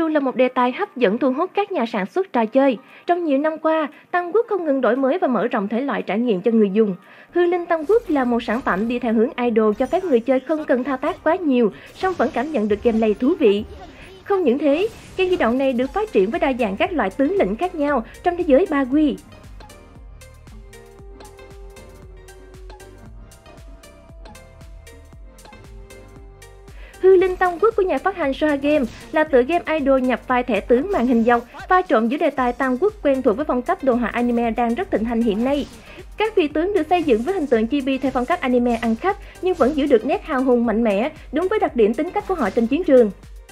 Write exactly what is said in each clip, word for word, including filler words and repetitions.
luôn là một đề tài hấp dẫn thu hút các nhà sản xuất trò chơi. Trong nhiều năm qua, Tam Quốc không ngừng đổi mới và mở rộng thể loại trải nghiệm cho người dùng. Hư Linh Tam Quốc là một sản phẩm đi theo hướng idol cho phép người chơi không cần thao tác quá nhiều, song vẫn cảm nhận được gameplay thú vị. Không những thế, game di động này được phát triển với đa dạng các loại tướng lĩnh khác nhau trong thế giới ba quy. Hư Linh Tam Quốc của nhà phát hành Soha Game là tựa game idol nhập vai thẻ tướng màn hình dọc, pha trộn giữa đề tài Tam Quốc quen thuộc với phong cách đồ họa anime đang rất thịnh hành hiện nay. Các vị tướng được xây dựng với hình tượng chibi theo phong cách anime ăn khách nhưng vẫn giữ được nét hào hùng mạnh mẽ, đúng với đặc điểm tính cách của họ trên chiến trường.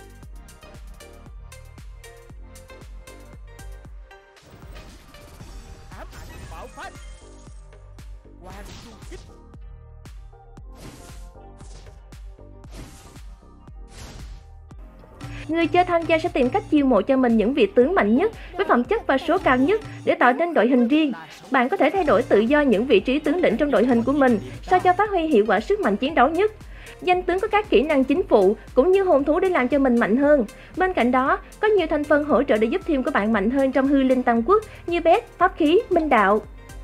Người chơi tham gia sẽ tìm cách chiêu mộ cho mình những vị tướng mạnh nhất với phẩm chất và số cao nhất để tạo nên đội hình riêng. Bạn có thể thay đổi tự do những vị trí tướng lĩnh trong đội hình của mình sao cho phát huy hiệu quả sức mạnh chiến đấu nhất. Danh tướng có các kỹ năng chính phụ cũng như hồn thú để làm cho mình mạnh hơn. Bên cạnh đó, có nhiều thành phần hỗ trợ để giúp team của bạn mạnh hơn trong Hư Linh Tam Quốc như bét, pháp khí, minh đạo.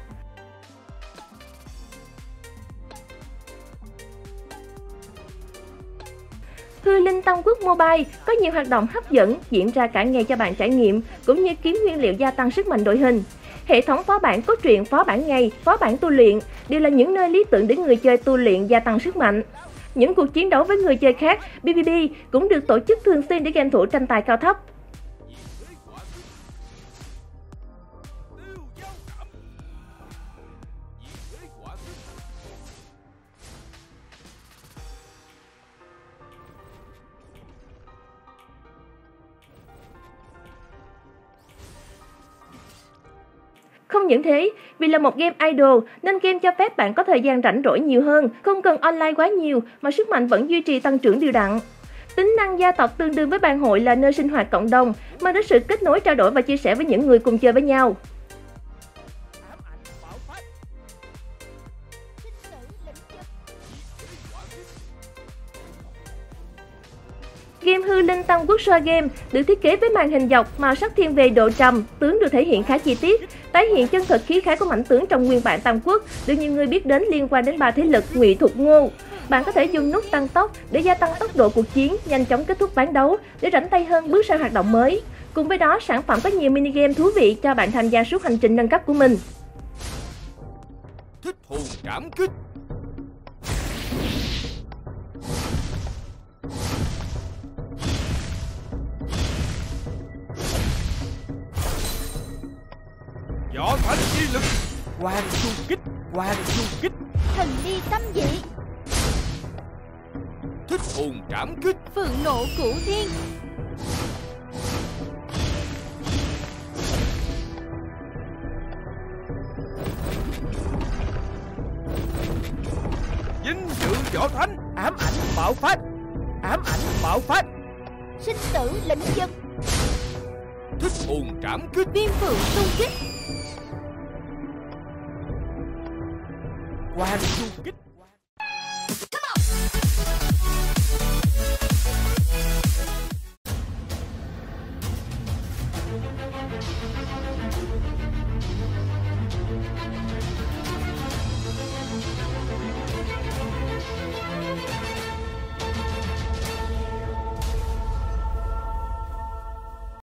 Hư Linh Tam Quốc Mobile có nhiều hoạt động hấp dẫn diễn ra cả ngày cho bạn trải nghiệm, cũng như kiếm nguyên liệu gia tăng sức mạnh đội hình. Hệ thống phó bản cốt truyện, phó bản ngày, phó bản tu luyện đều là những nơi lý tưởng để người chơi tu luyện gia tăng sức mạnh. Những cuộc chiến đấu với người chơi khác, pê vê pê, cũng được tổ chức thường xuyên để game thủ tranh tài cao thấp. Không những thế, vì là một game idol nên game cho phép bạn có thời gian rảnh rỗi nhiều hơn, không cần online quá nhiều mà sức mạnh vẫn duy trì tăng trưởng đều đặn. Tính năng gia tộc tương đương với ban hội là nơi sinh hoạt cộng đồng, mang đến sự kết nối, trao đổi và chia sẻ với những người cùng chơi với nhau. Game Hư Linh Tam Quốc Soha Game được thiết kế với màn hình dọc, màu sắc thiên về độ trầm, tướng được thể hiện khá chi tiết, tái hiện chân thực khí khái của mảnh tướng trong nguyên bản Tam Quốc, được nhiều người biết đến liên quan đến ba thế lực Ngụy, Thục, Ngô. Bạn có thể dùng nút tăng tốc để gia tăng tốc độ cuộc chiến, nhanh chóng kết thúc ván đấu để rảnh tay hơn bước sang hoạt động mới. Cùng với đó, sản phẩm có nhiều mini game thú vị cho bạn tham gia suốt hành trình nâng cấp của mình. Thích hồn cảm kích. Võ thánh chi lực, Hoàng du kích, Hoàng du kích, thần đi tâm dị, thích hồn cảm kích, phượng nộ cửu thiên, vinh dự võ thánh, ám ảnh bạo phát, ám ảnh bạo phát, sinh tử lĩnh dân, thích hồn cảm kích, viêm phượng xung kích, Hoàng du kích.